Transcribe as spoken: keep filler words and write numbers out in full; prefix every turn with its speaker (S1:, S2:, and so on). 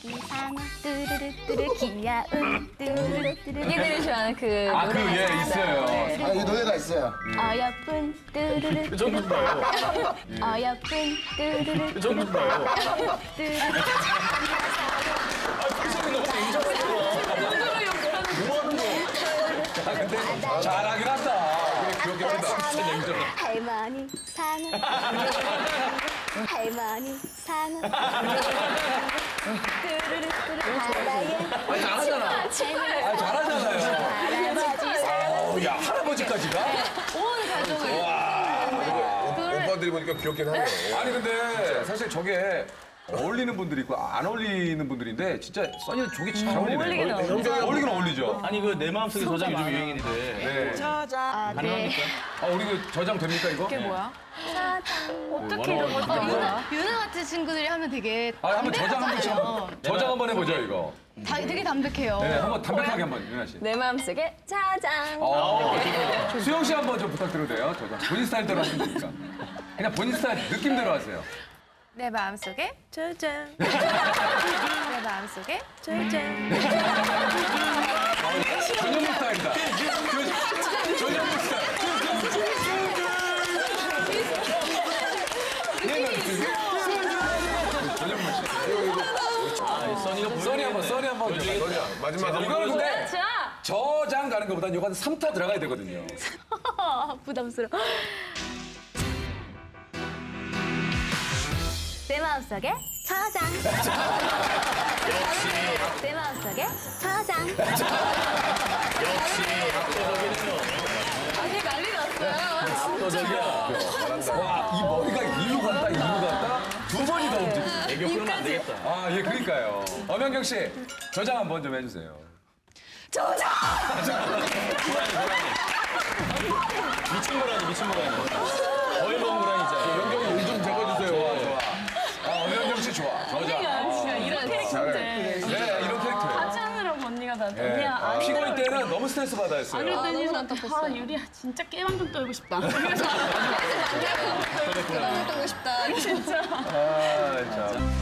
S1: 이상아 뚜루루뚜루 귀여운 뚜루루뚜루
S2: 얘들이 좋아하는 그
S3: 아, 그, 예, 있어요.
S4: 아, 이 노래가 있어요.
S1: 어여쁜 뚜루루뚜루 어여쁜 뚜루루뚜루 뚜루루
S3: 아, 근데 잘하긴 한다. 그렇게 한다.
S1: 할머니 상어 할머니 상어 뚜루루뚜루 바다에
S3: 아니, 잘하잖아. 아, 잘하잖아요.
S1: 할아버지 상어
S3: 어, 야, 할아버지까지가?
S2: 온 가족을.
S5: 오빠들이 보니까 귀엽긴 하네요.
S3: 아니, 근데 사실 저게 어울리는 분들이 있고 안 어울리는 분들인데 진짜 써니는 저게 잘 어울리네.
S2: 어울리긴 어울리죠.
S3: 어울리긴 어울리죠.
S6: 아니 그 내 마음속에 저장이 요즘 유행인데
S3: 네.
S1: 아, 네.
S3: 아, 우리 그 저장 됩니까, 이거?
S2: 이게 뭐야?
S1: 어떻게 이런 걸
S2: 유나,
S7: 유나 같은 친구들이 하면 되게
S3: 아, 한번 저장 한번
S7: 담백하잖아요.
S3: 좀. 저장 한번 해보죠, 이거.
S7: 다, 되게 담백해요.
S3: 네, 한번 담백하게 한번, 유나 씨.
S2: 내 마음속에 짜장.
S3: 어, 수영 씨 한번 좀 부탁드려도 돼요? 저장. 본인 스타일대로 하시면 되니까. 그냥 본인 스타일 느낌대로 하세요.
S7: 내 마음속에 짜장. 내 마음속에 짜장.
S3: 전현무 스타일이다. 저- 전현무 스타일. 전현무 씨.
S6: 아, 써니가
S3: 써니 한번, 써니 한번.
S5: 써니야, 마지막 한
S3: 이거는
S5: 번.
S3: 근데
S2: 자,
S3: 저장 가는 것보다는 이거 한 삼 타 들어가야 되거든요.
S7: 부담스러워.
S1: 내 마음속에 저장 내 마음속에 저장
S2: 아니 난리 났어요.
S6: 압도적이야.
S3: 와, 이 머리가 일로 갔다, 일로 갔다. 두 번이 더 움직여.
S6: 애교 끊으면 안 되겠다.
S3: 아, 예, 그러니까요. 엄연경 씨, 저장 한번 좀 해주세요.
S6: 미친 거라니 미친 거라니. 거의 먹은 거라니자.
S5: 연경이 요즘 적어주세요.
S3: 좋아, 좋아. 아, 엄연경 씨 좋아. 저장.
S2: 진짜 이런 캐릭터인데.
S3: 네, 이런 캐릭터예요.
S2: 하찮으라고 언니가 나한테.
S3: 네.
S2: 언니야,
S3: 아,
S2: 아니.
S3: 피곤할 때는 너무 스트레스 받아 했어요.
S7: 그랬더니
S2: 너무
S7: 저한테
S2: 답답했어요.
S7: 아, 유리야 진짜 깨방 좀 떨고 싶다. 그래서
S2: 떠고 싶다. 진짜.
S3: 아, 참.